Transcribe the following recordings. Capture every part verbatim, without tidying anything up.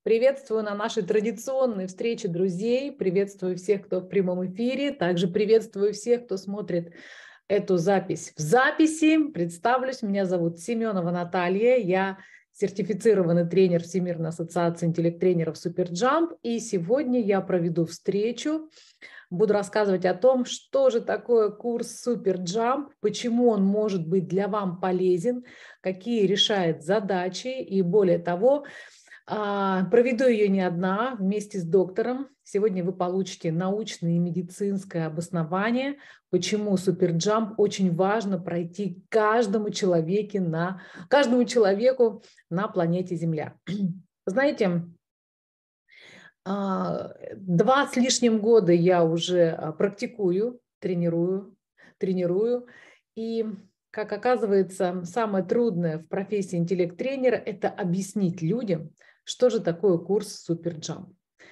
Приветствую на нашей традиционной встрече друзей, приветствую всех, кто в прямом эфире, также приветствую всех, кто смотрит эту запись в записи. Представлюсь, меня зовут Семенова Наталья, я сертифицированный тренер Всемирной ассоциации интеллект-тренеров Суперджамп, и сегодня я проведу встречу, буду рассказывать о том, что же такое курс Суперджамп, почему он может быть для вас полезен, какие решает задачи, и более того, проведу ее не одна, вместе с доктором. Сегодня вы получите научное и медицинское обоснование, почему Суперджамп очень важно пройти каждому человеку на, каждому человеку на планете Земля. Знаете, два с лишним года я уже практикую, тренирую, тренирую, и, как оказывается, самое трудное в профессии интеллект-тренера – это объяснить людям, что же такое курс Суперджамп.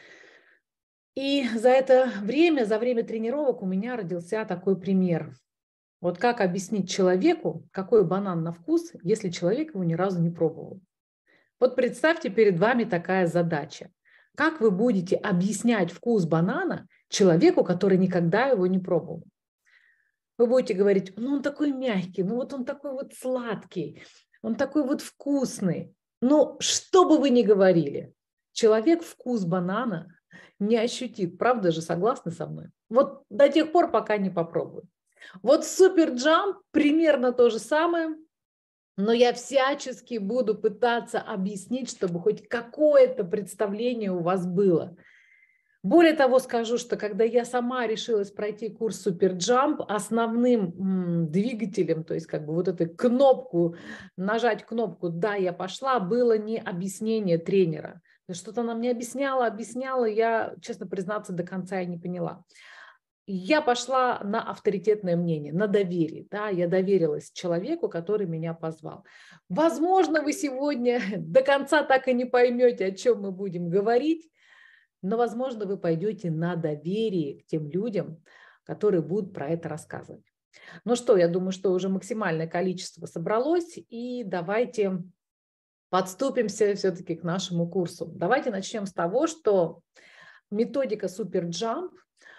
И за это время, за время тренировок у меня родился такой пример. Вот как объяснить человеку, какой банан на вкус, если человек его ни разу не пробовал. Вот представьте, перед вами такая задача. Как вы будете объяснять вкус банана человеку, который никогда его не пробовал? Вы будете говорить, ну он такой мягкий, ну вот он такой вот сладкий, он такой вот вкусный. Но что бы вы ни говорили, человек вкус банана не ощутит. Правда же, согласны со мной? Вот до тех пор, пока не попробует. Вот Суперджамп примерно то же самое, но я всячески буду пытаться объяснить, чтобы хоть какое-то представление у вас было. Более того, скажу, что когда я сама решилась пройти курс Суперджамп, основным м, двигателем, то есть как бы вот эту кнопку, нажать кнопку «Да, я пошла», было не объяснение тренера. Что-то она мне объясняла, объясняла, я, честно признаться, до конца и не поняла. Я пошла на авторитетное мнение, на доверие. Да? Я доверилась человеку, который меня позвал. Возможно, вы сегодня до конца так и не поймете, о чем мы будем говорить, но, возможно, вы пойдете на доверие к тем людям, которые будут про это рассказывать. Ну что, я думаю, что уже максимальное количество собралось, и давайте подступимся все-таки к нашему курсу. Давайте начнем с того, что методика Суперджамп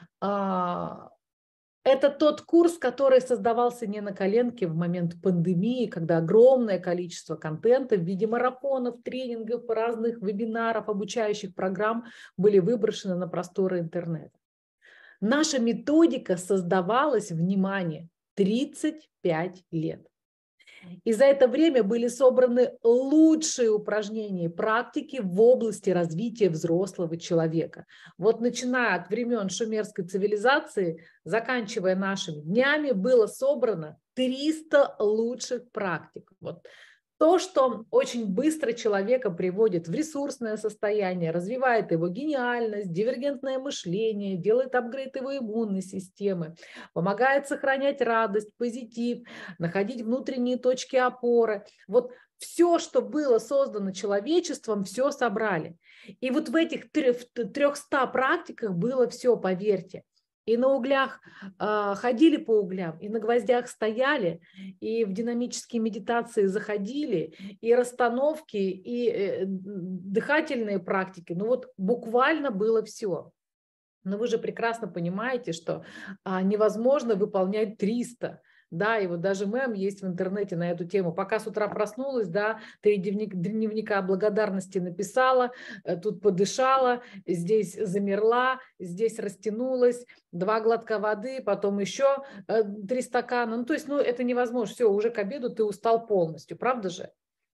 а, это тот курс, который создавался не на коленке в момент пандемии, когда огромное количество контента в виде марафонов, тренингов, разных вебинаров, обучающих программ были выброшены на просторы интернета. Наша методика создавалась, внимание, тридцать пять лет. И за это время были собраны лучшие упражнения и практики в области развития взрослого человека. Вот начиная от времен шумерской цивилизации, заканчивая нашими днями, было собрано триста лучших практик. Вот. То, что очень быстро человека приводит в ресурсное состояние, развивает его гениальность, дивергентное мышление, делает апгрейд его иммунной системы, помогает сохранять радость, позитив, находить внутренние точки опоры. Вот все, что было создано человечеством, все собрали. И вот в этих трехстах практиках было все, поверьте. И на углях э, ходили по углям, и на гвоздях стояли, и в динамические медитации заходили, и расстановки, и э, дыхательные практики. Ну вот буквально было все. Но вы же прекрасно понимаете, что а, невозможно выполнять триста. Да, и вот даже мем есть в интернете на эту тему. Пока с утра проснулась, да, три дневник, дневника благодарности написала, тут подышала, здесь замерла, здесь растянулась, два глотка воды, потом еще три стакана. Ну, то есть, ну, это невозможно. Все, уже к обеду ты устал полностью, правда же?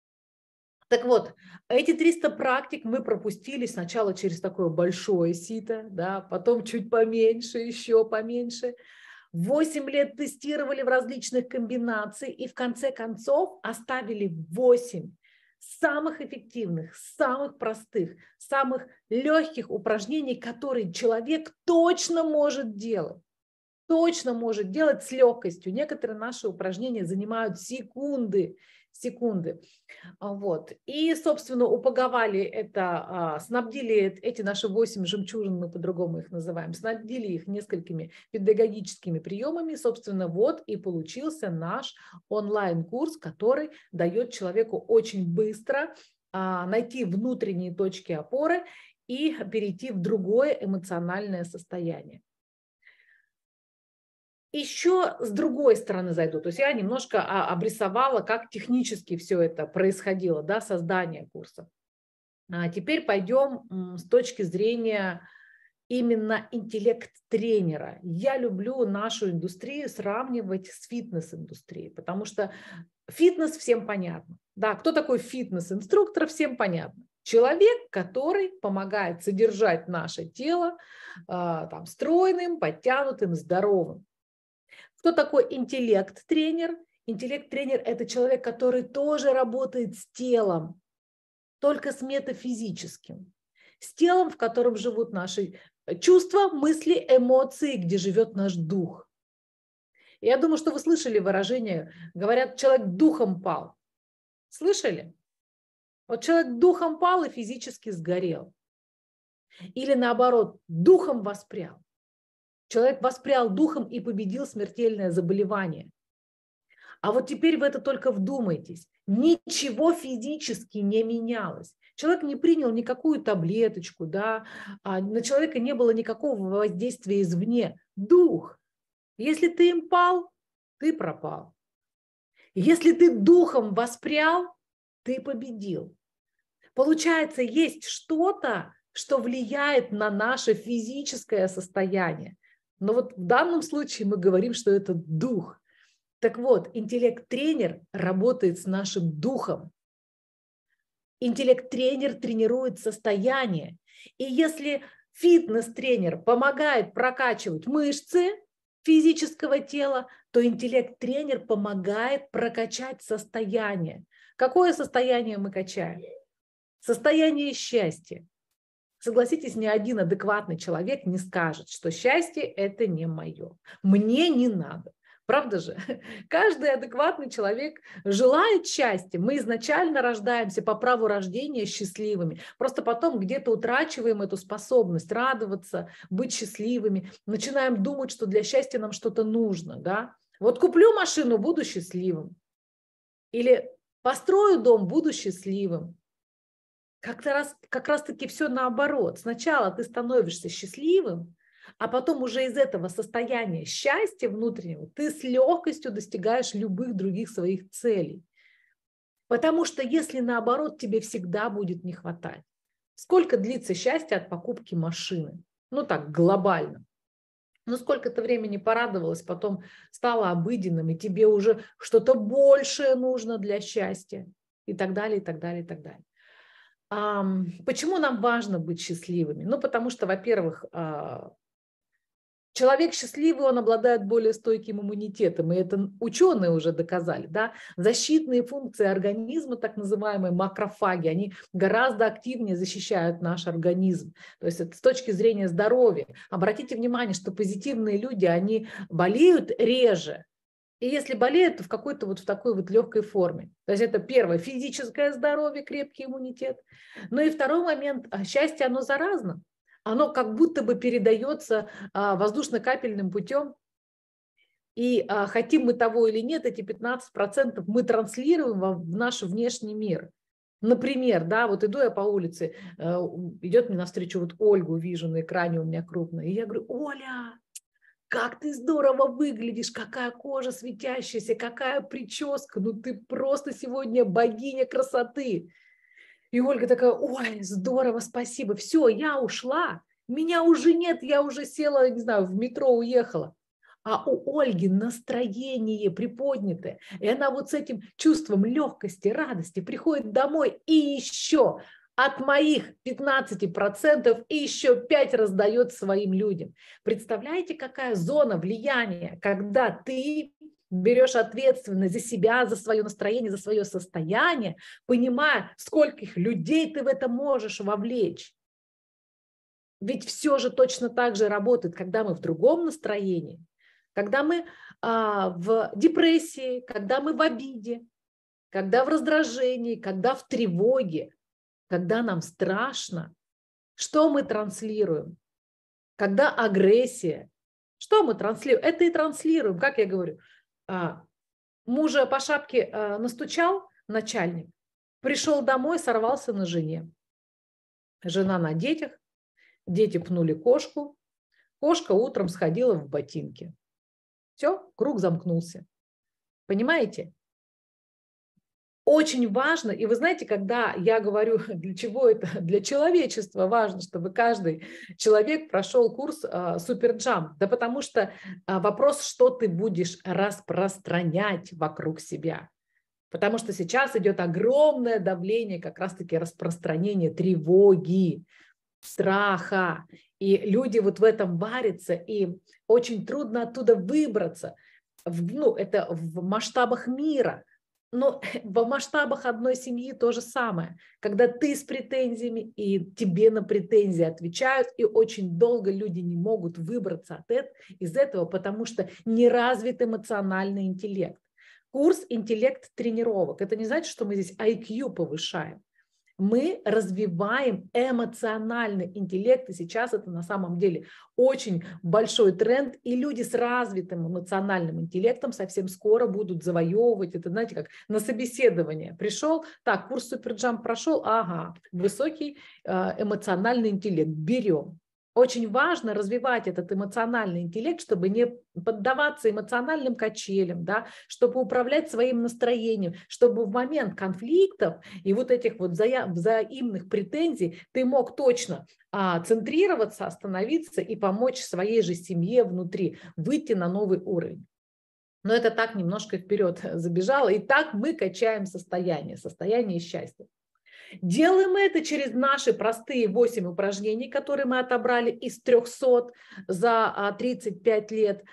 Так вот, эти триста практик мы пропустили сначала через такое большое сито, да, потом чуть поменьше, еще поменьше. восемь лет тестировали в различных комбинациях и в конце концов оставили восемь самых эффективных, самых простых, самых легких упражнений, которые человек точно может делать. Точно может делать с легкостью. Некоторые наши упражнения занимают секунды, секунды. Вот. И, собственно, упаковали это, снабдили эти наши восемь жемчужин, мы по-другому их называем, снабдили их несколькими педагогическими приемами. Собственно, вот и получился наш онлайн-курс, который дает человеку очень быстро а, найти внутренние точки опоры и перейти в другое эмоциональное состояние. Еще с другой стороны зайду. То есть я немножко обрисовала, как технически все это происходило, да, создание курса. А теперь пойдем с точки зрения именно интеллект-тренера. Я люблю нашу индустрию сравнивать с фитнес-индустрией, потому что фитнес всем понятно. Да, кто такой фитнес-инструктор, всем понятно. Человек, который помогает содержать наше тело там, стройным, подтянутым, здоровым. Кто такой интеллект-тренер? Интеллект-тренер – это человек, который тоже работает с телом, только с метафизическим. С телом, в котором живут наши чувства, мысли, эмоции, где живет наш дух. Я думаю, что вы слышали выражение, говорят, человек духом пал. Слышали? Вот человек духом пал и физически сгорел. Или наоборот, духом воспрял. Человек воспрял духом и победил смертельное заболевание. А вот теперь в это только вдумайтесь. Ничего физически не менялось. Человек не принял никакую таблеточку, да, а на человека не было никакого воздействия извне. Дух. Если ты им пал, ты пропал. Если ты духом воспрял, ты победил. Получается, есть что-то, что влияет на наше физическое состояние. Но вот в данном случае мы говорим, что это дух. Так вот, интеллект-тренер работает с нашим духом. Интеллект-тренер тренирует состояние. И если фитнес-тренер помогает прокачивать мышцы физического тела, то интеллект-тренер помогает прокачать состояние. Какое состояние мы качаем? Состояние счастья. Согласитесь, ни один адекватный человек не скажет, что счастье – это не мое. Мне не надо. Правда же? Каждый адекватный человек желает счастья. Мы изначально рождаемся по праву рождения счастливыми. Просто потом где-то утрачиваем эту способность радоваться, быть счастливыми. Начинаем думать, что для счастья нам что-то нужно. Да? Вот куплю машину, буду счастливым. Или построю дом, буду счастливым. Как-то раз, как раз-таки все наоборот. Сначала ты становишься счастливым, а потом уже из этого состояния счастья внутреннего ты с легкостью достигаешь любых других своих целей. Потому что если наоборот, тебе всегда будет не хватать. Сколько длится счастье от покупки машины? Ну так, глобально. Ну сколько-то времени порадовалась, потом стало обыденным, и тебе уже что-то большее нужно для счастья. И так далее, и так далее, и так далее. Почему нам важно быть счастливыми? Ну, потому что, во-первых, человек счастливый, он обладает более стойким иммунитетом, и это ученые уже доказали. Да? Защитные функции организма, так называемые макрофаги, они гораздо активнее защищают наш организм. То есть это с точки зрения здоровья. Обратите внимание, что позитивные люди, они болеют реже. И если болеют, то в какой-то вот в такой вот легкой форме. То есть это первое, физическое здоровье, крепкий иммунитет. Ну и второй момент, счастье, оно заразно. Оно как будто бы передается воздушно-капельным путем. И хотим мы того или нет, эти пятнадцать процентов мы транслируем в наш внешний мир. Например, да, вот иду я по улице, идет мне навстречу вот Ольгу, вижу на экране у меня крупно, и я говорю: Оля, как ты здорово выглядишь, какая кожа светящаяся, какая прическа, ну ты просто сегодня богиня красоты. И Ольга такая: ой, здорово, спасибо, все, я ушла, меня уже нет, я уже села, не знаю, в метро уехала. А у Ольги настроение приподнятое, и она вот с этим чувством легкости, радости приходит домой и еще от моих пятнадцати процентов и еще пять раздает своим людям. Представляете, какая зона влияния, когда ты берешь ответственность за себя, за свое настроение, за свое состояние, понимая, скольких людей ты в это можешь вовлечь. Ведь все же точно так же работает, когда мы в другом настроении, когда мы а, в депрессии, когда мы в обиде, когда в раздражении, когда в тревоге. Когда нам страшно, что мы транслируем? Когда агрессия, что мы транслируем? Это и транслируем, как я говорю. Мужа по шапке настучал начальник, Пришел домой, сорвался на жене. Жена на детях, дети пнули кошку, кошка утром сходила в ботинки. Все, круг замкнулся. Понимаете? Очень важно, и вы знаете, когда я говорю, для чего это, для человечества важно, чтобы каждый человек прошел курс а, Суперджамп, да потому что а, вопрос, что ты будешь распространять вокруг себя. Потому что сейчас идет огромное давление, как раз-таки распространение тревоги, страха. И люди вот в этом варятся, и очень трудно оттуда выбраться. В, ну, это в масштабах мира. Но в масштабах одной семьи то же самое. Когда ты с претензиями, и тебе на претензии отвечают, и очень долго люди не могут выбраться от этого, из этого, потому что не развит эмоциональный интеллект. Курс интеллект тренировок. Это не значит, что мы здесь ай кью повышаем. Мы развиваем эмоциональный интеллект, и сейчас это на самом деле очень большой тренд, и люди с развитым эмоциональным интеллектом совсем скоро будут завоевывать, это, знаете, как на собеседование пришел, так, курс Суперджамп прошел, ага, высокий эмоциональный интеллект, берем. Очень важно развивать этот эмоциональный интеллект, чтобы не поддаваться эмоциональным качелям, да, чтобы управлять своим настроением, чтобы в момент конфликтов и вот этих вот вза взаимных претензий ты мог точно а, центрироваться, остановиться и помочь своей же семье внутри выйти на новый уровень. Но это так немножко вперед забежало, и так мы качаем состояние, состояние счастья. Делаем это через наши простые восемь упражнений, которые мы отобрали из трёхсот за тридцать пять лет.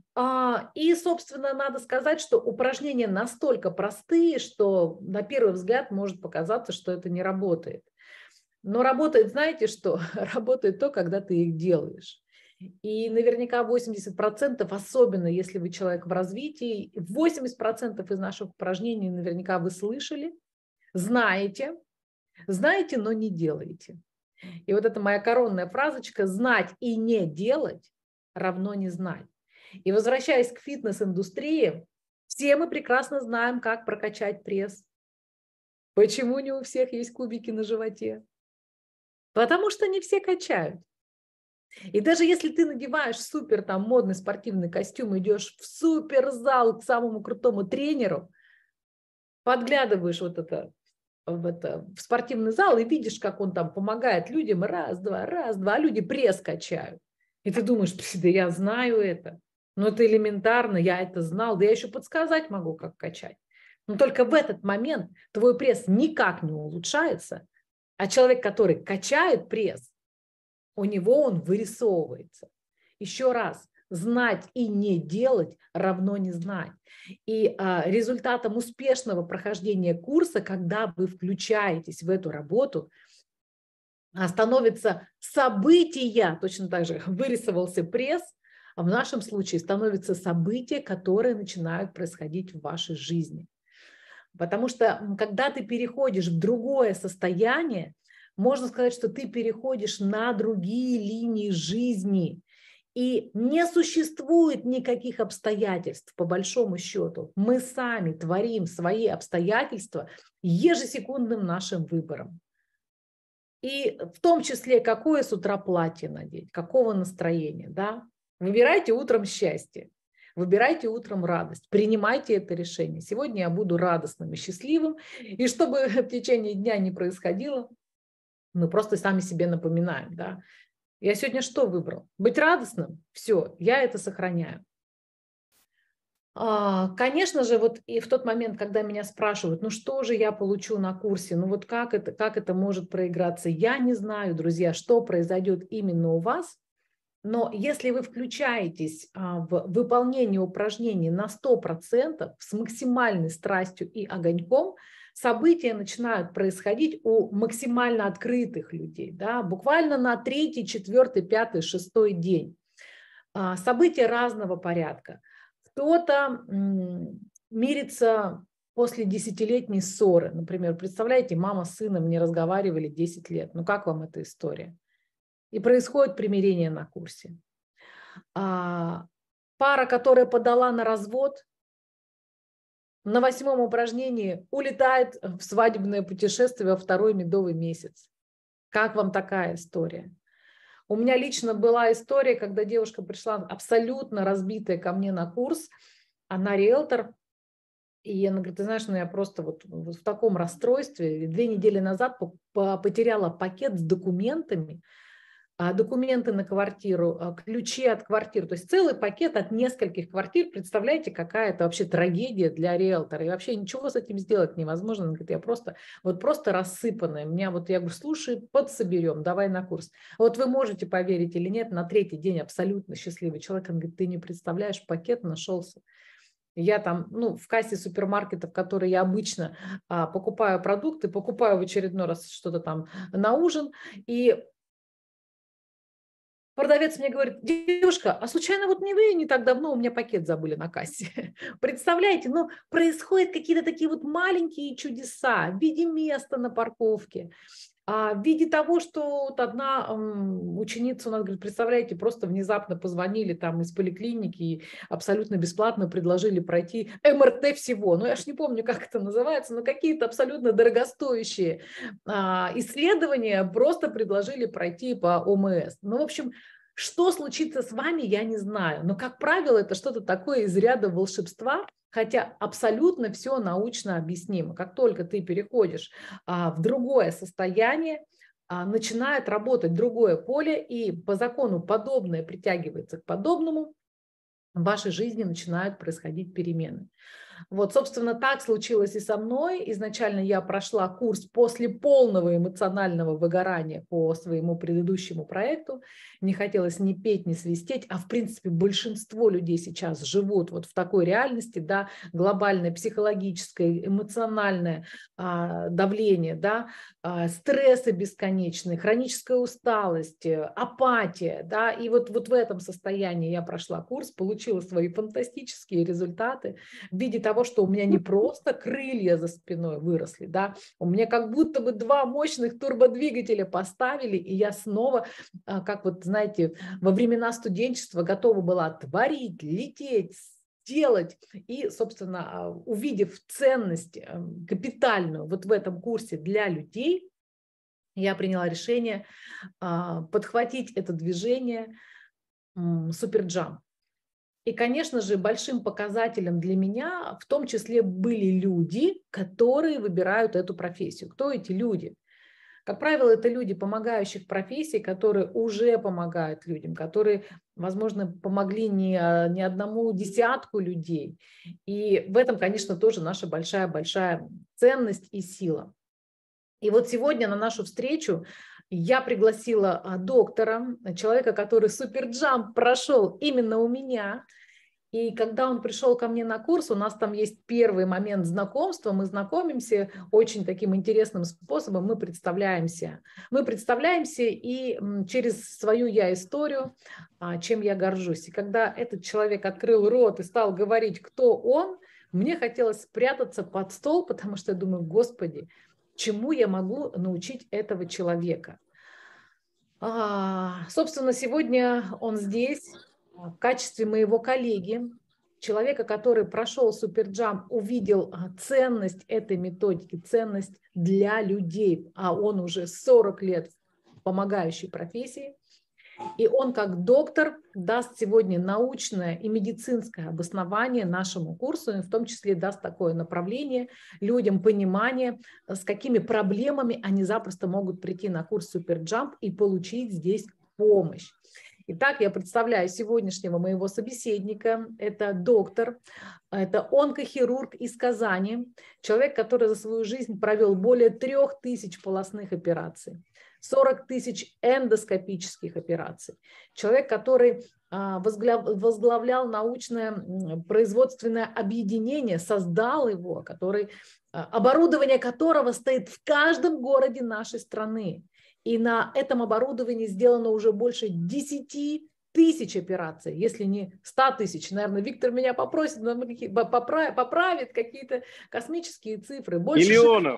И, собственно, надо сказать, что упражнения настолько простые, что на первый взгляд может показаться, что это не работает. Но работает, знаете что? Работает то, когда ты их делаешь. И наверняка восемьдесят процентов, особенно если вы человек в развитии, восемьдесят процентов из наших упражнений наверняка вы слышали, знаете, Знаете, но не делаете. И вот эта моя коронная фразочка «знать и не делать равно не знать». И возвращаясь к фитнес-индустрии, все мы прекрасно знаем, как прокачать пресс. Почему не у всех есть кубики на животе? Потому что не все качают. И даже если ты надеваешь супер там модный спортивный костюм, идешь в суперзал к самому крутому тренеру, подглядываешь вот это в, это, в спортивный зал и видишь, как он там помогает людям, раз-два, раз-два, а люди пресс качают. И ты думаешь, да я знаю это, но это элементарно, я это знал, да я еще подсказать могу, как качать. Но только в этот момент твой пресс никак не улучшается, а человек, который качает пресс, у него он вырисовывается. Еще раз, знать и не делать равно не знать. И а, результатом успешного прохождения курса, когда вы включаетесь в эту работу, становятся события, точно так же вырисовался пресс, а в нашем случае становятся события, которые начинают происходить в вашей жизни. Потому что когда ты переходишь в другое состояние, можно сказать, что ты переходишь на другие линии жизни. И не существует никаких обстоятельств, по большому счету. Мы сами творим свои обстоятельства ежесекундным нашим выбором. И в том числе, какое с утра платье надеть, какого настроения. Да? Выбирайте утром счастье, выбирайте утром радость, принимайте это решение. Сегодня я буду радостным и счастливым. И чтобы в течение дня не происходило, мы просто сами себе напоминаем, да. Я сегодня что выбрал? Быть радостным? Все, я это сохраняю. Конечно же, вот и в тот момент, когда меня спрашивают, ну что же я получу на курсе, ну вот как это, как это может проиграться, я не знаю, друзья, что произойдет именно у вас, но если вы включаетесь в выполнение упражнений на сто процентов с максимальной страстью и огоньком, события начинают происходить у максимально открытых людей, да, буквально на третий, четвертый, пятый, шестой день. События разного порядка. Кто-то мирится после десятилетней ссоры. Например, представляете, мама с сыном не разговаривали десять лет. Ну как вам эта история? И происходит примирение на курсе. Пара, которая подала на развод, на восьмом упражнении улетает в свадебное путешествие во второй медовый месяц. Как вам такая история? У меня лично была история, когда девушка пришла абсолютно разбитая ко мне на курс, она риэлтор, и она говорит, ты знаешь, ну я просто вот, вот в таком расстройстве, две недели назад потеряла пакет с документами, документы на квартиру, ключи от квартиры, то есть целый пакет от нескольких квартир. Представляете, какая это вообще трагедия для риэлтора, и вообще ничего с этим сделать невозможно. Она говорит, я просто, вот просто рассыпанная, меня вот, я говорю, слушай, подсоберем, давай на курс. Вот вы можете поверить или нет, на третий день абсолютно счастливый человек, он говорит, ты не представляешь, пакет нашелся. Я там, ну, в кассе супермаркета, в которой я обычно а, покупаю продукты, покупаю в очередной раз что-то там на ужин, и продавец мне говорит, девушка, а случайно вот не вы не так давно у меня пакет забыли на кассе? Представляете, ну, происходят какие-то такие вот маленькие чудеса в виде места на парковке, в виде того, что вот одна ученица у нас говорит, представляете, просто внезапно позвонили там из поликлиники и абсолютно бесплатно предложили пройти эм эр тэ всего. Ну, я ж не помню, как это называется, но какие-то абсолютно дорогостоящие исследования просто предложили пройти по о эм эс. Ну, в общем, что случится с вами, я не знаю. Но, как правило, это что-то такое из ряда волшебства, хотя абсолютно все научно объяснимо. Как только ты переходишь а, в другое состояние, а, начинает работать другое поле, и по закону подобное притягивается к подобному, в вашей жизни начинают происходить перемены. Вот, собственно, так случилось и со мной. Изначально я прошла курс после полного эмоционального выгорания по своему предыдущему проекту. Не хотелось ни петь, ни свистеть, а в принципе большинство людей сейчас живут вот в такой реальности, да, глобальное психологическое, эмоциональное а, давление, да, а, стрессы бесконечные, хроническая усталость, апатия, да, и вот, вот в этом состоянии я прошла курс, получила свои фантастические результаты в виде того, что у меня не просто крылья за спиной выросли, да, у меня как будто бы два мощных турбодвигателя поставили, и я снова, как вот, знаете, во времена студенчества готова была творить, лететь, делать. И, собственно, увидев ценность капитальную вот в этом курсе для людей, я приняла решение подхватить это движение суперджамп. И, конечно же, большим показателем для меня в том числе были люди, которые выбирают эту профессию. Кто эти люди? Как правило, это люди помогающих профессий, которые уже помогают людям, которые, возможно, помогли не, не одному десятку людей. И в этом, конечно, тоже наша большая-большая ценность и сила. И вот сегодня на нашу встречу я пригласила доктора, человека, который суперджамп прошел именно у меня. И когда он пришел ко мне на курс, у нас там есть первый момент знакомства, мы знакомимся очень таким интересным способом, мы представляемся. Мы представляемся и через свою я-историю, чем я горжусь. И когда этот человек открыл рот и стал говорить, кто он, мне хотелось спрятаться под стол, потому что я думаю, Господи, чему я могу научить этого человека? А, собственно, сегодня он здесь в качестве моего коллеги, человека, который прошел суперджамп, увидел ценность этой методики, ценность для людей, а он уже сорок лет в помогающей профессии. И он как доктор даст сегодня научное и медицинское обоснование нашему курсу, и в том числе даст такое направление людям, понимание, с какими проблемами они запросто могут прийти на курс суперджамп и получить здесь помощь. Итак, я представляю сегодняшнего моего собеседника. Это доктор, это онкохирург из Казани, человек, который за свою жизнь провел более трех тысяч полостных операций, сорок тысяч эндоскопических операций. Человек, который возглавлял научное производственное объединение, создал его, который, оборудование которого стоит в каждом городе нашей страны. И на этом оборудовании сделано уже больше десяти тысяч операций, если не ста тысяч. Наверное, Виктор меня попросит, поправит, поправит какие-то космические цифры. Больше миллионов.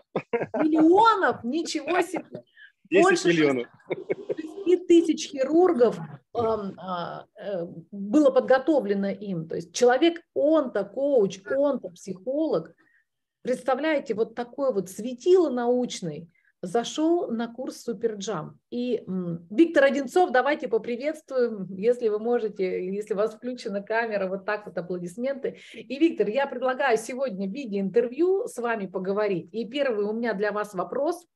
Миллионов, ничего себе. десять миллионов. шести тысяч хирургов было подготовлено им. То есть человек, он-то коуч, он-то психолог. Представляете, вот такой вот светило научный зашел на курс Суперджамп. И м, Виктор Одинцов, давайте поприветствуем, если вы можете, если у вас включена камера, вот так вот аплодисменты. И, Виктор, я предлагаю сегодня в виде интервью с вами поговорить. И первый у меня для вас вопрос.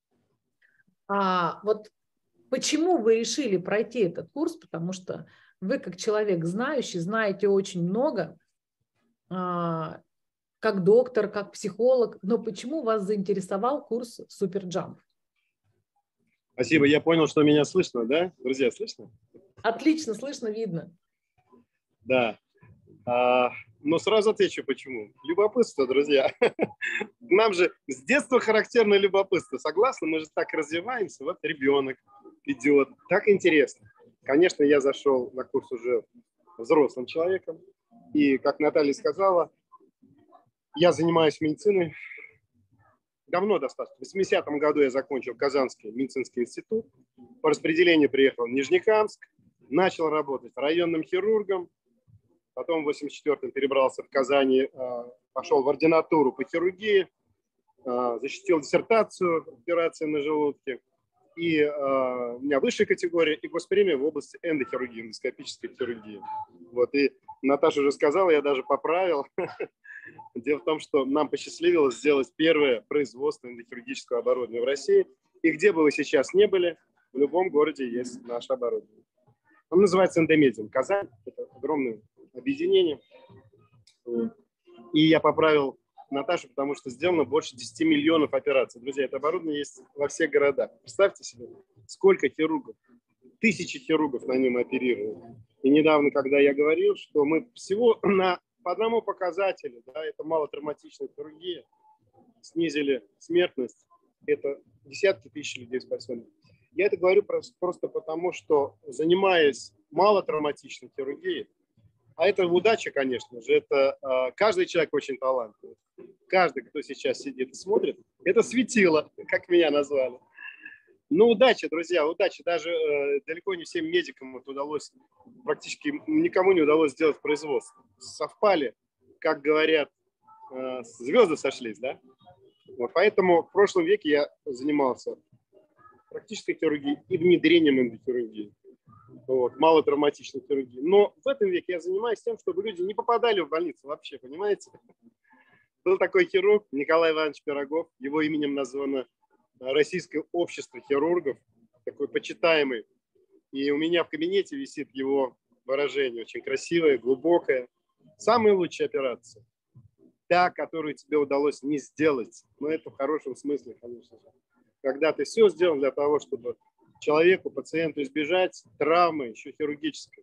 А, вот почему вы решили пройти этот курс? Потому что вы, как человек знающий, знаете очень много, а, как доктор, как психолог, но почему вас заинтересовал курс Суперджамп? Спасибо, я понял, что меня слышно, да? Друзья, слышно? Отлично, слышно, видно. Да. А, но сразу отвечу, почему. Любопытство, друзья. Нам же с детства характерно любопытство. Согласны? Мы же так развиваемся. Вот ребенок идет. Так интересно. Конечно, я зашел на курс уже взрослым человеком. И, как Наталья сказала, я занимаюсь медициной давно достаточно. В восьмидесятом году я закончил Казанский медицинский институт. По распределению приехал в Нижнекамск. Начал работать районным хирургом. Потом в восемьдесят четвёртом перебрался в Казани, пошел в ординатуру по хирургии. Защитил диссертацию операции на желудке. И у меня высшая категория и госпремия в области эндохирургии, эндоскопической хирургии. Вот. И Наташа уже сказала, я даже поправил. Дело в том, что нам посчастливилось сделать первое производство эндохирургического оборудования в России. И где бы вы сейчас не были, в любом городе есть наше оборудование. Он называется Эндомедиум. Казань – это огромное объединение. И я поправил Наташу, потому что сделано больше десяти миллионов операций. Друзья, это оборудование есть во всех городах. Представьте себе, сколько хирургов, тысячи хирургов на нем оперировали. И недавно, когда я говорил, что мы всего на, по одному показателю, да, это малотравматичная хирургия, снизили смертность, это десятки тысяч людей спасены. Я это говорю просто потому, что, занимаясь малотравматичной хирургией, а это удача, конечно же, это э, каждый человек очень талантливый. Каждый, кто сейчас сидит и смотрит, это светило, как меня назвали. Ну, удача, друзья, удача. Даже э, далеко не всем медикам вот удалось, практически никому не удалось сделать производство. Совпали, как говорят, э, звезды сошлись, да? Вот, поэтому в прошлом веке я занимался практической хирургией и внедрением эндохирургии. Вот, малотравматичной хирургии. Но в этом веке я занимаюсь тем, чтобы люди не попадали в больницу вообще, понимаете? Был такой хирург Николай Иванович Пирогов, его именем названо Российское общество хирургов, такой почитаемый. И у меня в кабинете висит его выражение, очень красивое, глубокое. Самая лучшая операция, та, которую тебе удалось не сделать, но это в хорошем смысле, конечно же. Когда ты все сделал для того, чтобы человеку, пациенту избежать травмы, еще хирургической.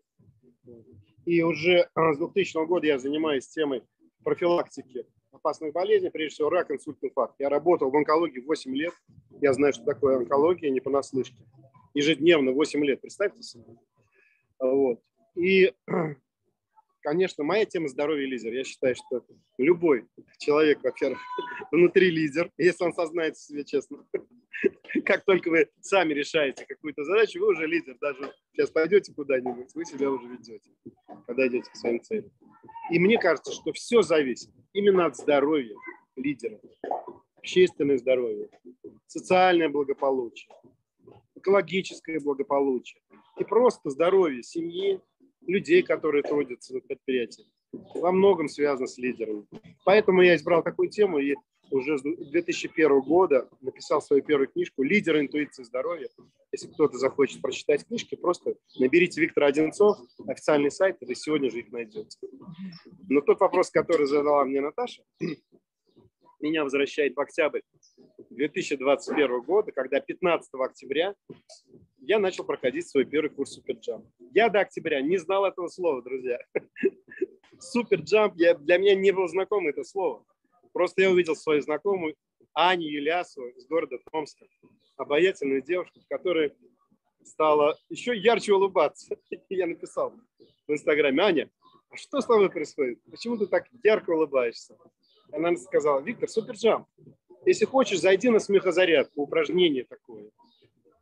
И уже с двухтысячного года я занимаюсь темой профилактики опасных болезней, прежде всего рак, инсульт, инфаркт. Я работал в онкологии восемь лет. Я знаю, что такое онкология, не понаслышке. Ежедневно восемь лет, представьте себе. Вот. И, конечно, моя тема здоровья лидер. Я считаю, что любой человек, во-первых, внутри лидер, если он сознается себе честно. Как только вы сами решаете какую-то задачу, вы уже лидер. Даже сейчас пойдете куда-нибудь, вы себя уже ведете, когда идете к своим целям. И мне кажется, что все зависит именно от здоровья лидера. Общественное здоровье, социальное благополучие, экологическое благополучие и просто здоровье семьи, людей, которые трудятся на предприятии. Во многом связано с лидером. Поэтому я избрал такую тему и уже с две тысячи первого года написал свою первую книжку «Лидер интуиции здоровья». Если кто-то захочет прочитать книжки, просто наберите Виктор Одинцов, официальный сайт, и вы сегодня же их найдете. Но тот вопрос, который задала мне Наташа, меня возвращает в октябрь две тысячи двадцать первого года, когда пятнадцатого октября я начал проходить свой первый курс Суперджамп. Я до октября не знал этого слова, друзья. Суперджамп, для меня не было знакомо это слово. Просто я увидел свою знакомую Аню Юлясову из города Томска, обаятельную девушку, которая стала еще ярче улыбаться. И я написал в Инстаграме: Аня, а что с тобой происходит? Почему ты так ярко улыбаешься? Она сказала: Виктор, Суперджамп. Если хочешь, зайди на смехозарядку, упражнение такое.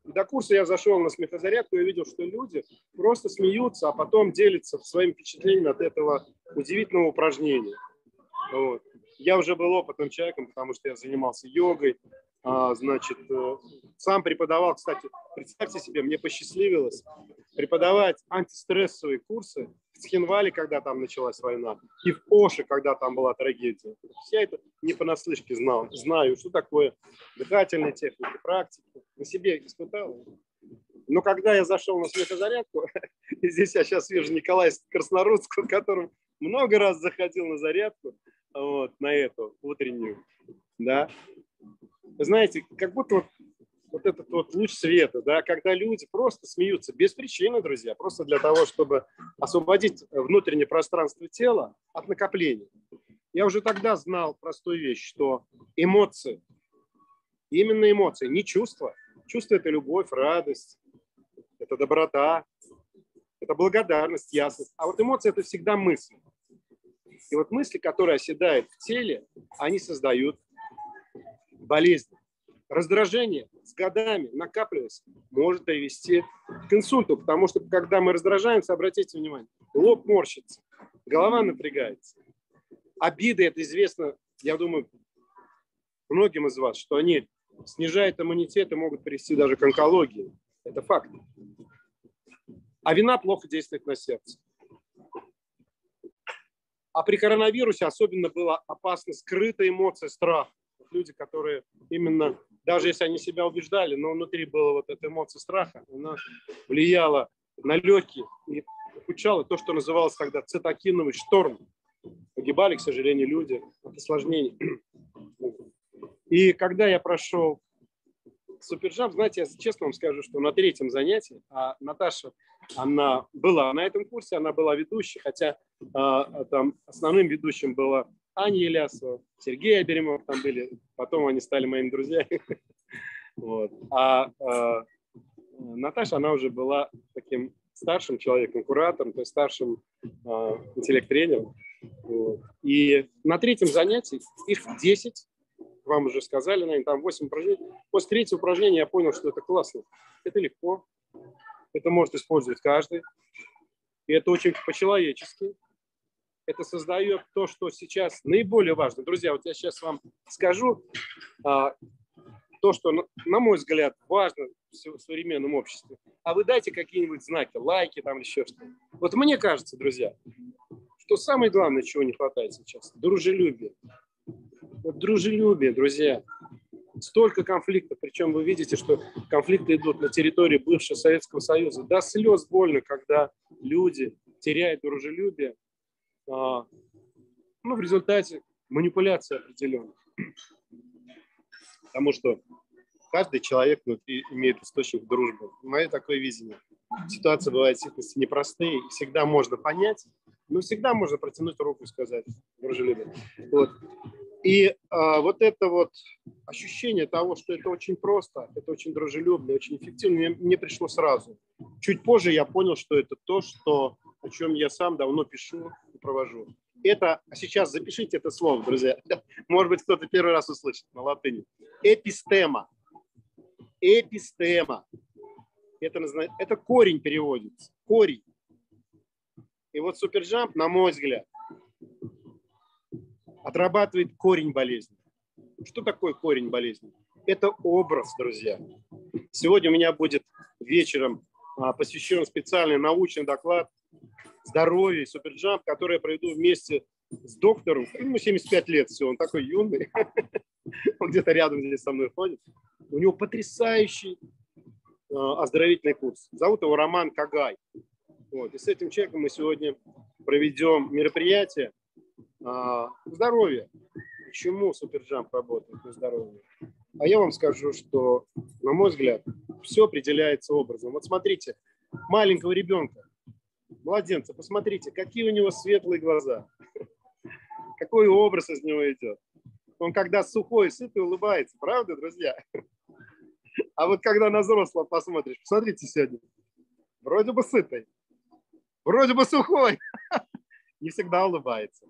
до курса я зашел на смехозарядку и видел, что люди просто смеются, а потом делятся своими впечатлениями от этого удивительного упражнения. Вот. Я уже был опытным человеком, потому что я занимался йогой, а, значит, сам преподавал, кстати, представьте себе, мне посчастливилось преподавать антистрессовые курсы в Цхинвале, когда там началась война, и в Оше, когда там была трагедия. Я это не понаслышке знал, знаю, что такое дыхательные техники, практики, на себе испытал. Но когда я зашел на смехозарядку, и здесь я сейчас вижу Николая Краснорудского, которым много раз заходил на зарядку, вот, на эту утреннюю, да, вы знаете, как будто вот, вот этот вот луч света, да, когда люди просто смеются без причины, друзья, просто для того, чтобы освободить внутреннее пространство тела от накопления. Я уже тогда знал простую вещь, что эмоции, именно эмоции, не чувства. Чувство – это любовь, радость, это доброта, это благодарность, ясность. А вот эмоции – это всегда мысли. И вот мысли, которые оседают в теле, они создают болезнь. Раздражение с годами, накапливаясь, может привести к инсульту, потому что когда мы раздражаемся, обратите внимание, лоб морщится, голова напрягается. Обиды, это известно, я думаю, многим из вас, что они снижают иммунитет и могут привести даже к онкологии. Это факт. А вина плохо действует на сердце. А при коронавирусе особенно была опасна скрытая эмоция страха. Люди, которые именно, даже если они себя убеждали, но внутри была вот эта эмоция страха, она влияла на легкие и ухудшала то, что называлось тогда цитокиновый шторм. Погибали, к сожалению, люди от осложнений. И когда я прошел суперджамп, знаете, я честно вам скажу, что на третьем занятии, а Наташа, она была на этом курсе, она была ведущей, хотя а, там основным ведущим была Аня Елясова, Сергей Аберемов там были, потом они стали моими друзьями. Вот. А, а Наташа, она уже была таким старшим человеком, куратором, то есть старшим а, интеллект-тренером. Вот. И на третьем занятии, их десять, вам уже сказали, наверное, там восемь упражнений. После третьего упражнения я понял, что это классно. Это легко. Это может использовать каждый. И это очень по-человечески. Это создает то, что сейчас наиболее важно. Друзья, вот я сейчас вам скажу а, то, что, на, на мой взгляд, важно в современном обществе. А вы дайте какие-нибудь знаки, лайки, там еще что-то. Вот мне кажется, друзья, что самое главное, чего не хватает сейчас, дружелюбие. Вот дружелюбие, друзья. Столько конфликтов, причем вы видите, что конфликты идут на территории бывшего Советского Союза. До слез больно, когда люди теряют дружелюбие, а, ну, в результате манипуляции определенных. Потому что каждый человек внутри имеет источник дружбы. Мое такое видение. Ситуации бывают действительно непростые, всегда можно понять, но всегда можно протянуть руку и сказать дружелюбие. Вот. И а, вот это вот ощущение того, что это очень просто, это очень дружелюбно, очень эффективно, мне, мне пришло сразу. Чуть позже я понял, что это то, что, о чем я сам давно пишу и провожу. Это, а сейчас запишите это слово, друзья. Может быть, кто-то первый раз услышит на латыни. Эпистема. Эпистема. Это, это корень переводится. Корень. И вот суперджамп, на мой взгляд, отрабатывает корень болезни. Что такое корень болезни? Это образ, друзья. Сегодня у меня будет вечером а, посвящен специальный научный доклад здоровья и суперджамп, который я проведу вместе с доктором. Ему семьдесят пять лет всего, он такой юный. Он где-то рядом здесь со мной ходит. У него потрясающий а, оздоровительный курс. Зовут его Роман Кагай. Вот. И с этим человеком мы сегодня проведем мероприятие а, здоровье. Почему суперджамп работает на здоровье? А я вам скажу, что, на мой взгляд, все определяется образом. Вот смотрите, маленького ребенка, младенца, посмотрите, какие у него светлые глаза, какой образ из него идет. Он когда сухой, сытый, улыбается, правда, друзья? А вот когда на взрослого посмотришь, посмотрите сегодня, вроде бы сытый, вроде бы сухой, не всегда улыбается.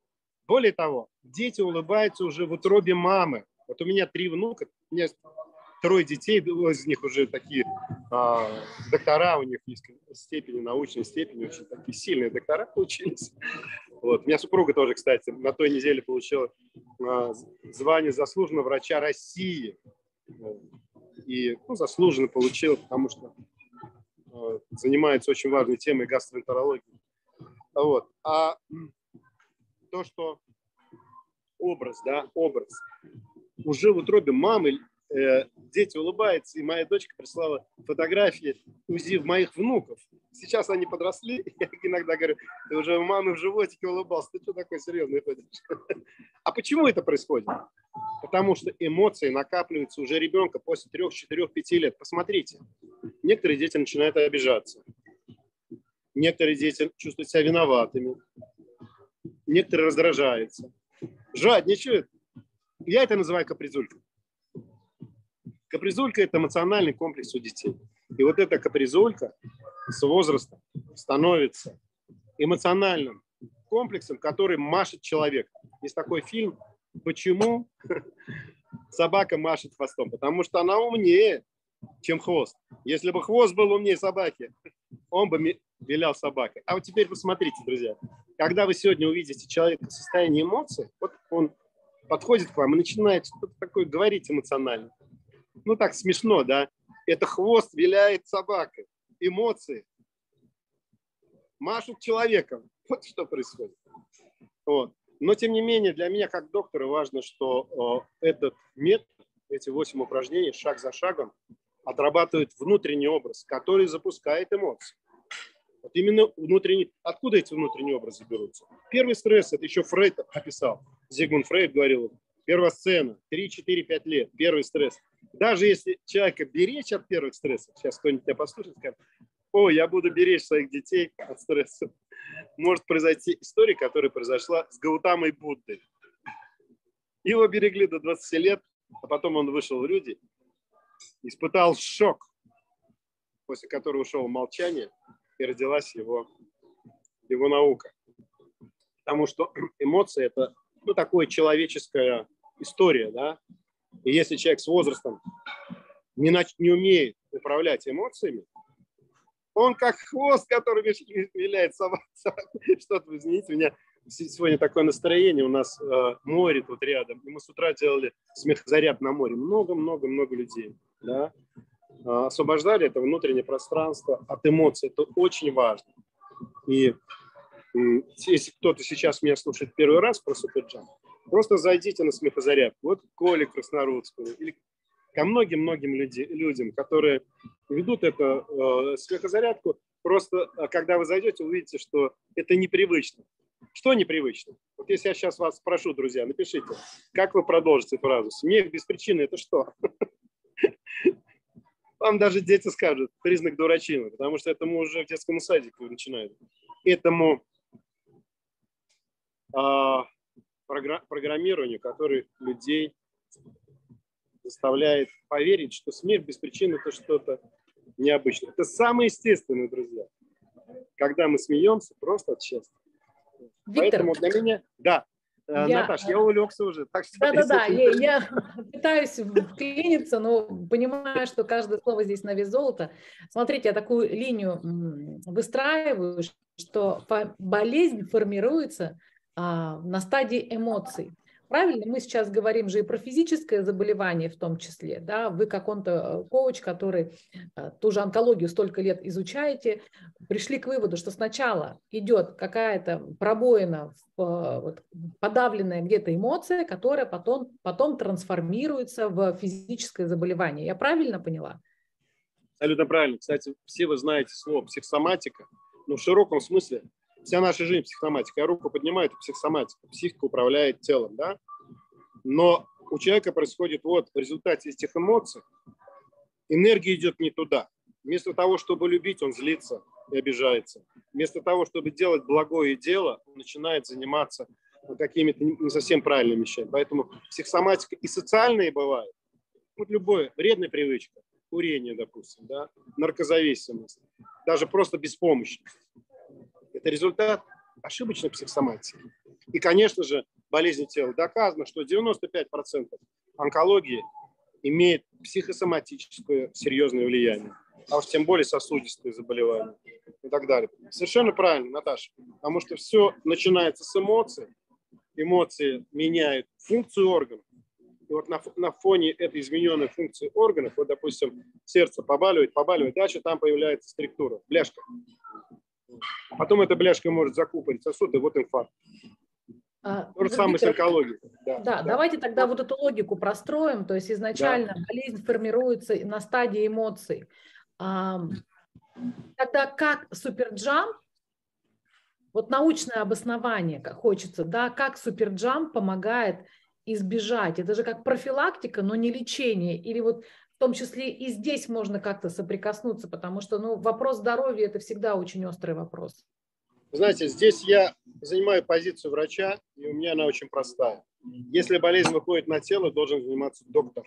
Более того, дети улыбаются уже в утробе мамы. Вот у меня три внука, у меня трое детей, из них уже такие а, доктора, у них есть степени, научные степени, очень такие сильные доктора получились. Вот. У меня супруга тоже, кстати, на той неделе получила а, звание заслуженного врача России. И ну, заслуженно получила, потому что а, занимается очень важной темой гастроэнтерологии. Вот. А то, что образ, да, образ. Уже в утробе мамы э, дети улыбаются, и моя дочка прислала фотографии УЗИ моих внуков. Сейчас они подросли, я иногда говорю, ты уже у мамы в животике улыбался, ты что такой серьезный ходишь? А почему это происходит? Потому что эмоции накапливаются уже ребенка после трех, четырех, пяти лет. Посмотрите, некоторые дети начинают обижаться, некоторые дети чувствуют себя виноватыми, некоторые раздражаются, жадничают. Я это называю капризулькой. Капризулька – это эмоциональный комплекс у детей. И вот эта капризулька с возрастом становится эмоциональным комплексом, который машет человек. Есть такой фильм «Почему собака машет хвостом?» Потому что она умнее, чем хвост. Если бы хвост был умнее собаки, он бы вилял собакой. А вот теперь посмотрите, друзья. Когда вы сегодня увидите человека в состоянии эмоций, вот он подходит к вам и начинает что-то такое говорить эмоционально. Ну, так смешно, да? Это хвост виляет собакой. Эмоции машут человеком. Вот что происходит. Вот. Но, тем не менее, для меня, как доктора, важно, что э, этот метод, эти восемь упражнений, шаг за шагом, отрабатывает внутренний образ, который запускает эмоции. Вот именно внутренний. Откуда эти внутренние образы берутся? Первый стресс, это еще Фрейд описал. Зигмунд Фрейд говорил, первая сцена, три, четыре, пять лет, первый стресс. Даже если человека беречь от первых стрессов, сейчас кто-нибудь тебя послушает, скажет, о, я буду беречь своих детей от стресса. Может произойти история, которая произошла с Гаутамой Буддой. Его берегли до двадцати лет, а потом он вышел в люди, испытал шок, после которого ушел в молчание, и родилась его, его наука. Потому что эмоции – это ну, такая человеческая история, да. И если человек с возрастом не, нач... не умеет управлять эмоциями, он как хвост, который виляет собаку. Что-то, извините, у меня сегодня такое настроение, у нас э, море тут рядом, и мы с утра делали смехозаряд на море. Много-много-много людей, да. Э, освобождали это внутреннее пространство от эмоций. Это очень важно. И э, если кто-то сейчас меня слушает первый раз про суперджамп, просто зайдите на смехозарядку. Вот к Коле Краснорудскому или ко многим-многим люди, людям, которые ведут эту э, смехозарядку. Просто, когда вы зайдете, увидите, что это непривычно. Что непривычно? Вот если я сейчас вас спрошу, друзья, напишите, как вы продолжите фразу? Смех без причины – это что? Вам даже дети скажут, признак дурачины, потому что этому уже в детском садике начинают. Этому э, программированию, который людей заставляет поверить, что смех без причины – это что-то необычное. Это самое естественное, друзья. Когда мы смеемся просто от счастья. Виктор, поэтому для меня… Да, я, Наташ, я увлекся уже. Да-да-да, я, я пытаюсь вклиниться, но понимаю, что каждое слово здесь на вес золота. Смотрите, я такую линию выстраиваю, что болезнь формируется а, на стадии эмоций. Правильно, мы сейчас говорим же и про физическое заболевание в том числе. Да? Вы как он-то коуч, который ту же онкологию столько лет изучаете, пришли к выводу, что сначала идет какая-то пробоина, вот, подавленная где-то эмоция, которая потом, потом трансформируется в физическое заболевание. Я правильно поняла? Абсолютно правильно. Кстати, все вы знаете слово психосоматика, но в широком смысле вся наша жизнь психосоматика. Я руку поднимаю, это психосоматика. Психика управляет телом, да? Но у человека происходит вот в результате этих эмоций энергия идет не туда. Вместо того, чтобы любить, он злится и обижается. Вместо того, чтобы делать благое дело, он начинает заниматься какими-то не совсем правильными вещами. Поэтому психосоматика и социальные бывают. Вот любое, вредная привычка, курение, допустим, да, наркозависимость, даже просто беспомощность. Это результат ошибочной психосоматики. И, конечно же, болезни тела. Доказано, что девяносто пять процентов онкологии имеет психосоматическое серьезное влияние, а уж тем более сосудистые заболевания и так далее. Совершенно правильно, Наташа, потому что все начинается с эмоций, эмоции меняют функцию органов. И вот на, на фоне этой измененной функции органов, вот, допустим, сердце побаливает, побаливает, дальше там появляется структура, бляшка. А потом эта бляшка может закупорить сосуд, и вот инфаркт. А, То же самое с онкологией. Да, да, да, давайте тогда вот эту логику простроим. То есть изначально да. болезнь формируется на стадии эмоций. А, тогда как суперджамп, вот научное обоснование, как хочется, да, как суперджамп помогает избежать. Это же как профилактика, но не лечение. Или вот в том числе и здесь можно как-то соприкоснуться, потому что ну, вопрос здоровья – это всегда очень острый вопрос. Знаете, здесь я занимаю позицию врача, и у меня она очень простая. Если болезнь выходит на тело, должен заниматься доктор.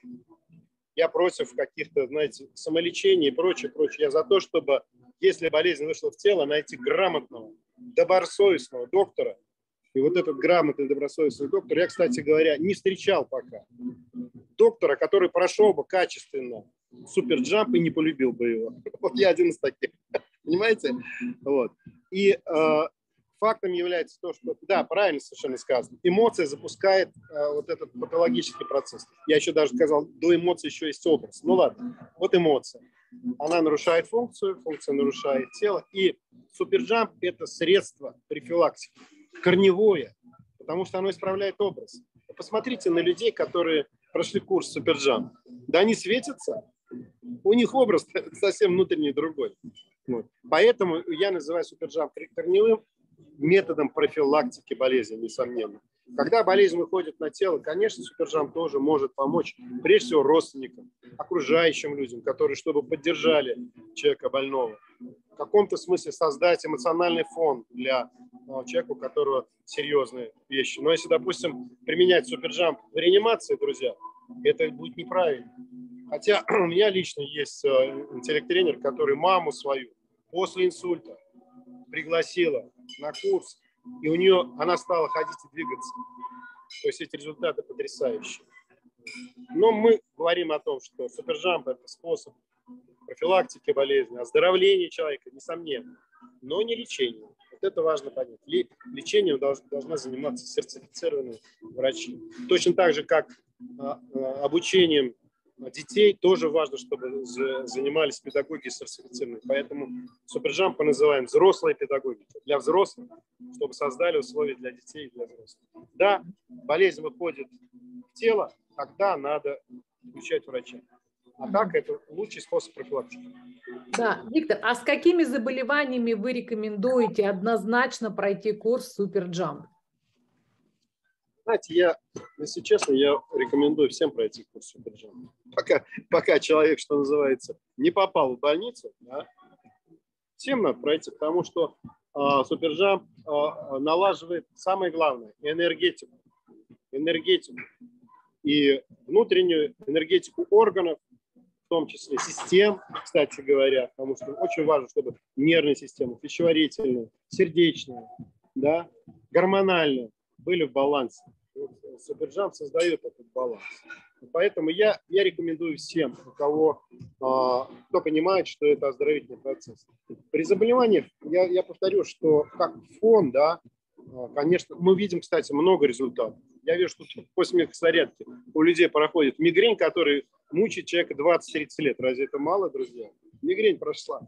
Я против каких-то, знаете, самолечений и прочее, прочее. Я за то, чтобы, если болезнь вышла в тело, найти грамотного, добросовестного доктора. И вот этот грамотный, добросовестный доктор, я, кстати говоря, не встречал пока доктора, который прошел бы качественно суперджамп и не полюбил бы его. Вот я один из таких. Понимаете? Вот. И э, фактом является то, что, да, правильно совершенно сказано, эмоция запускает э, вот этот патологический процесс. Я еще даже сказал, до эмоций еще есть образ. Ну ладно, вот эмоция. Она нарушает функцию, функция нарушает тело. И суперджамп – это средство профилактики, корневое, потому что оно исправляет образ. Посмотрите на людей, которые прошли курс суперджамп. Да они светятся, у них образ совсем внутренний другой. Вот. Поэтому я называю суперджамп корневым методом профилактики болезни, несомненно. Когда болезнь выходит на тело, конечно, суперджамп тоже может помочь, прежде всего, родственникам, окружающим людям, которые, чтобы поддержали человека больного, в каком-то смысле создать эмоциональный фон для uh, человека, у которого серьезные вещи. Но если, допустим, применять суперджамп в реанимации, друзья, это будет неправильно. Хотя у меня лично есть uh, интеллект-тренер, который маму свою после инсульта пригласила на курс, и у нее она стала ходить и двигаться. То есть эти результаты потрясающие. Но мы говорим о том, что суперджамп – это способ профилактики болезни, оздоровления человека, несомненно, но не лечение. Вот это важно понять. Лечением должны заниматься сертифицированные врачи. Точно так же, как обучением детей, тоже важно, чтобы занимались педагоги сертифицированные. Поэтому суперджамп мы называем взрослая педагогика. Для взрослых, чтобы создали условия для детей и для взрослых. Да, болезнь выходит в тело, тогда надо включать врача. А так это лучший способ профилактики. Да, Виктор, а с какими заболеваниями вы рекомендуете однозначно пройти курс суперджамп? Знаете, я, если честно, я рекомендую всем пройти курс суперджамп. Пока, пока человек, что называется, не попал в больницу, да, всем надо пройти, потому что э, суперджамп э, налаживает самое главное – энергетику. Энергетику. И внутреннюю энергетику органов, в том числе систем, кстати говоря, потому что очень важно, чтобы нервная система, пищеварительная, сердечная, да, гормональная были в балансе. Суперджамп создает этот баланс. Поэтому я, я рекомендую всем, у кого а, кто понимает, что это оздоровительный процесс. При заболеваниях, я, я повторю, что как фон, да, конечно, мы видим, кстати, много результатов. Я вижу, что после мегасорядки у людей проходит мигрень, которая мучает человека двадцать-тридцать лет. Разве это мало, друзья? Мигрень прошла.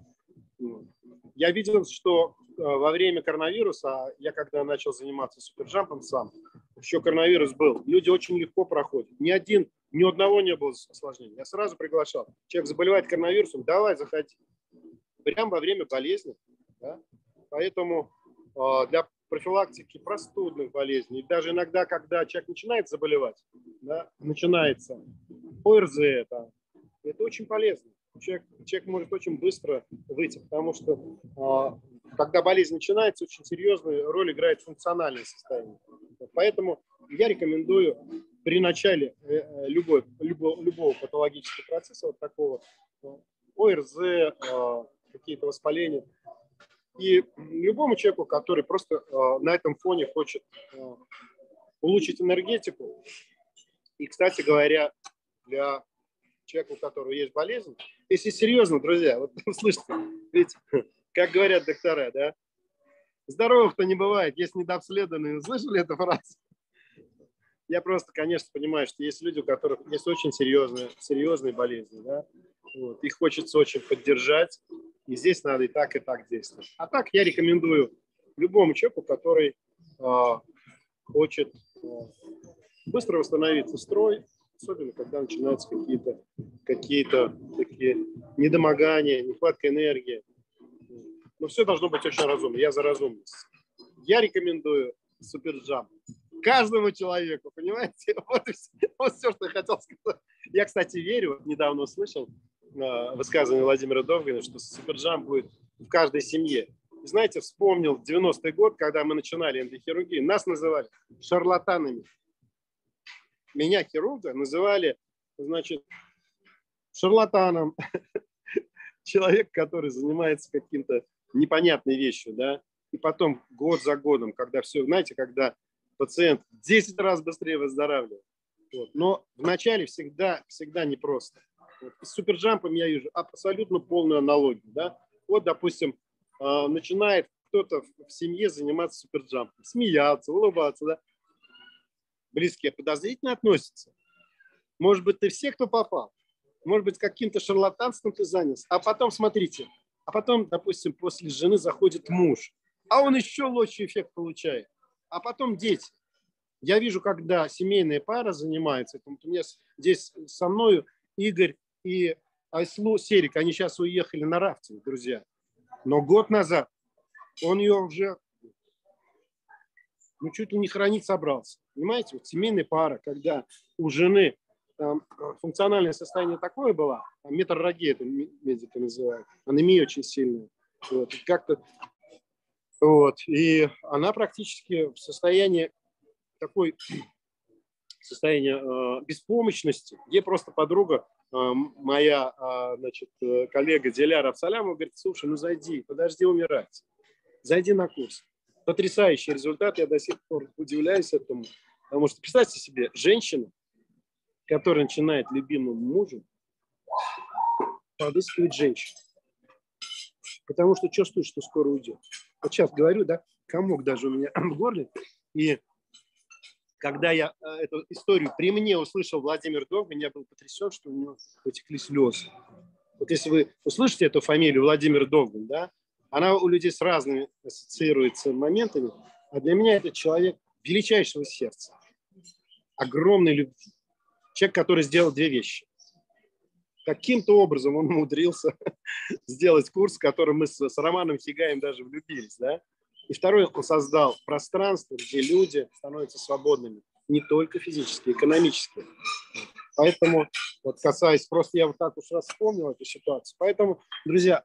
Я видел, что во время коронавируса, я когда начал заниматься суперджампом сам, еще коронавирус был, люди очень легко проходят. Ни один, ни одного не было осложнений. Я сразу приглашал. Человек заболевает коронавирусом, давай, заходи. Прямо во время болезни. Да? Поэтому э, для профилактики простудных болезней, даже иногда, когда человек начинает заболевать, да, начинается ОРЗ, это, это очень полезно. Человек, человек может очень быстро выйти, потому что э, когда болезнь начинается, очень серьезную роль играет функциональное состояние. Поэтому я рекомендую при начале э, любой, любого, любого патологического процесса, вот такого ОРЗ, э, какие-то воспаления, и любому человеку, который просто э, на этом фоне хочет э, улучшить энергетику, и, кстати говоря, для человеку, у которого есть болезнь, если серьезно, друзья, вот слышите, ведь, как говорят доктора, да, здоровых-то не бывает, есть недообследованные. Слышали эту фразу? Я просто, конечно, понимаю, что есть люди, у которых есть очень серьезные, серьезные болезни, да? Вот. Их хочется очень поддержать, и здесь надо и так, и так действовать. А так я рекомендую любому человеку, который э, хочет э, быстро восстановиться в строй, особенно когда начинаются какие-то какие-то такие недомогания, нехватка энергии. Но все должно быть очень разумно. Я за разумность. Я рекомендую суперджамп каждому человеку, понимаете? Вот, и все, вот все, что я хотел сказать. Я, кстати, верю, вот недавно услышал э, высказывание Владимира Довгина, что суперджамп будет в каждой семье. И знаете, вспомнил девяностый год, когда мы начинали эндохирургию, нас называли шарлатанами. Меня, хирурга, называли, значит, шарлатаном. Человек, который занимается каким-то непонятной вещью, да, и потом год за годом, когда все, знаете, когда пациент в десять раз быстрее выздоравливает. Вот. Но вначале всегда, всегда непросто. Вот. С суперджампом я вижу абсолютно полную аналогию. Да? Вот, допустим, э, начинает кто-то в семье заниматься суперджампом, смеяться, улыбаться. Да? Близкие подозрительно относятся. Может быть, ты все, кто попал. Может быть, каким-то шарлатанством ты занялся. А потом, смотрите, а потом, допустим, после жены заходит муж, а он еще лучший эффект получает. А потом дети. Я вижу, когда семейная пара занимается, у меня здесь со мной Игорь и Айслу Серик, они сейчас уехали на рафтинг, друзья. Но год назад он ее уже, ну, чуть ли не хранить собрался. Понимаете, вот семейная пара, когда у жены там, функциональное состояние такое было, метрорагия это медики называют, анемия очень сильная. Вот, как-то, вот, и она практически в состоянии такой состояние э, беспомощности, где просто подруга, э, моя э, значит, коллега Диляра Абсалямова говорит, слушай, ну зайди, подожди умирать, зайди на курс. Потрясающий результат, я до сих пор удивляюсь этому, потому что представьте себе, женщина, которая начинает любимому мужу подыскивать женщину, потому что чувствует, что скоро уйдет. Вот сейчас говорю, да, комок даже у меня в горле, и когда я э, эту историю при мне услышал Владимир Довгин, я был потрясен, что у него потекли слезы. Вот если вы услышите эту фамилию Владимир Довгин, да, она у людей с разными ассоциируется моментами, а для меня это человек величайшего сердца, огромной любви. Человек, который сделал две вещи. Каким-то образом он умудрился сделать курс, в котором мы с, с Романом Хигаем даже влюбились, да. И второе, он создал пространство, где люди становятся свободными, не только физически, экономически. Поэтому, вот касаясь, просто я вот так уж раз вспомнил эту ситуацию. Поэтому, друзья,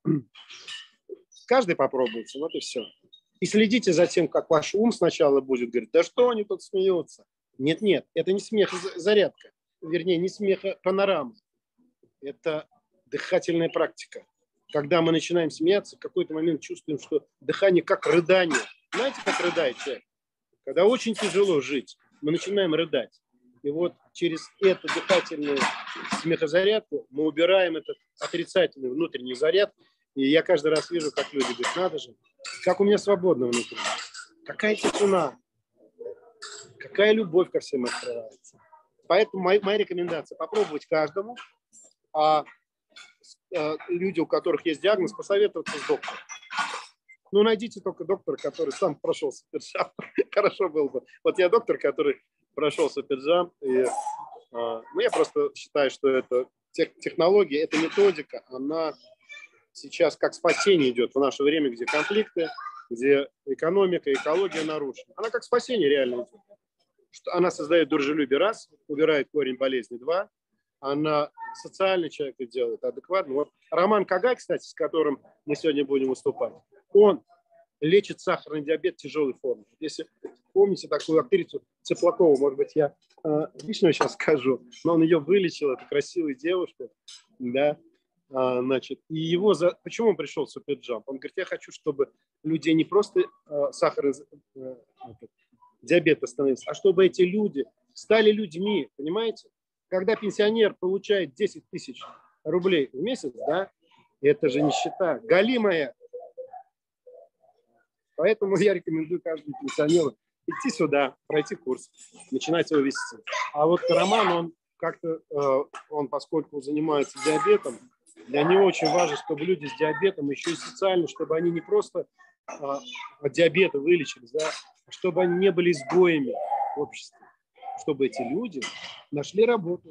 каждый попробуйте, вот и все. И следите за тем, как ваш ум сначала будет говорить, да что они тут смеются? Нет-нет, это не смех-зарядка, вернее, не смех-панорама. Это дыхательная практика. Когда мы начинаем смеяться, в какой-то момент чувствуем, что дыхание как рыдание. Знаете, как рыдает человек? Когда очень тяжело жить, мы начинаем рыдать. И вот через эту дыхательную смехозарядку мы убираем этот отрицательный внутренний заряд. И я каждый раз вижу, как люди говорят, надо же, как у меня свободно внутри. Какая тишина, какая любовь ко всем открывается. Поэтому моя, моя рекомендация – попробовать каждому. А люди, у которых есть диагноз, посоветоваться с доктором. Ну, найдите только доктора, который сам прошел суперджамп. Хорошо было бы. Вот я доктор, который прошел суперджамп. И, а, ну, я просто считаю, что это технология, эта методика, она сейчас как спасение идет в наше время, где конфликты, где экономика, экология нарушена. Она как спасение реально идет. Что она создает дружелюбие раз, убирает корень болезни два, она социальный человек делает, адекватно. Вот Роман Кагай, кстати, с которым мы сегодня будем выступать, он лечит сахарный диабет тяжелой формы. Если помните такую актрису Цыплакову, может быть, я э, лично сейчас скажу, но он ее вылечил, это красивая девушка, да, а, значит, и его за... Почему он пришел в суперджамп? Он говорит, я хочу, чтобы людей не просто э, сахарный э, диабет остановился, а чтобы эти люди стали людьми, понимаете? когда пенсионер получает десять тысяч рублей в месяц, да, это же нищета, галимая. Поэтому я рекомендую каждому пенсионеру идти сюда, пройти курс, начинать его вести. А вот Роман, он как-то, он, поскольку занимается диабетом, для него очень важно, чтобы люди с диабетом еще и социально, чтобы они не просто от диабета вылечились, да, а чтобы они не были изгоями в обществе, чтобы эти люди нашли работу.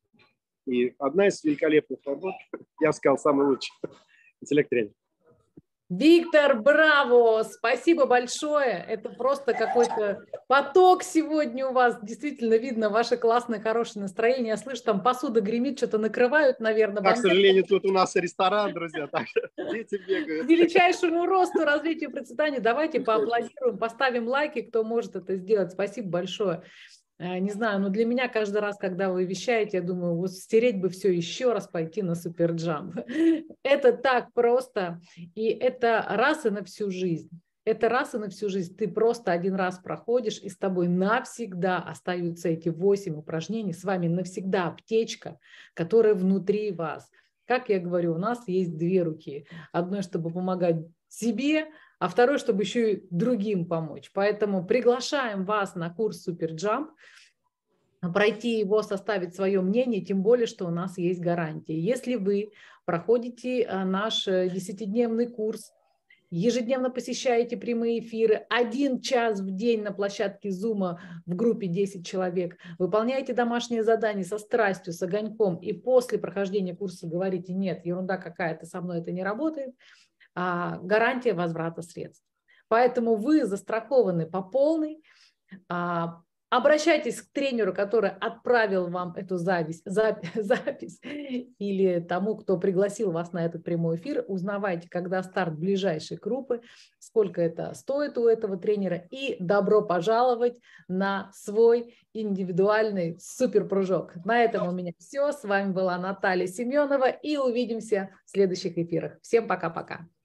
И одна из великолепных работ, я бы сказал, самый лучший, интеллект-тренер. Виктор, браво! Спасибо большое. Это просто какой-то поток сегодня у вас. Действительно видно ваше классное, хорошее настроение. Я слышу, там посуда гремит, что-то накрывают, наверное. Да, к сожалению, тут у нас ресторан, друзья, так что дети бегают. К величайшему росту, развитию процветания. Давайте поаплодируем, поставим лайки, кто может это сделать. Спасибо большое. Не знаю, но для меня каждый раз, когда вы вещаете, я думаю, вот стереть бы все еще раз, пойти на суперджамп. Это так просто, и это раз и на всю жизнь. Это раз и на всю жизнь. Ты просто один раз проходишь, и с тобой навсегда остаются эти восемь упражнений, с вами навсегда аптечка, которая внутри вас. Как я говорю, у нас есть две руки. Одной, чтобы помогать себе, а второй, чтобы еще и другим помочь. Поэтому приглашаем вас на курс Суперджамп, пройти его, составить свое мнение, тем более, что у нас есть гарантия. Если вы проходите наш десятидневный курс, ежедневно посещаете прямые эфиры, один час в день на площадке Zoom в группе десять человек, выполняете домашние задания со страстью, с огоньком, и после прохождения курса говорите: нет, ерунда какая-то, со мной это не работает, а, гарантия возврата средств. Поэтому вы застрахованы по полной. А, обращайтесь к тренеру, который отправил вам эту запись, запись, запись, или тому, кто пригласил вас на этот прямой эфир. Узнавайте, когда старт ближайшей группы, сколько это стоит у этого тренера, и добро пожаловать на свой индивидуальный суперпрыжок. На этом у меня все. С вами была Наталья Семенова, и увидимся в следующих эфирах. Всем пока-пока.